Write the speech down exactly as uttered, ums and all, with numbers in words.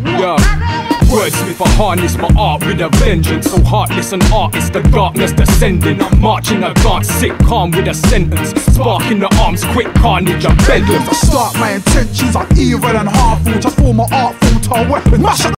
Yeah. Wordsmith, I harness my art with a vengeance. So heartless an artist, the darkness descending. I'm marching a dance, sick calm with a sentence. Sparking the arms, quick carnage, I'm bedlam. I start my intentions are evil and harmful. Transform my art form to a weapon. Mash up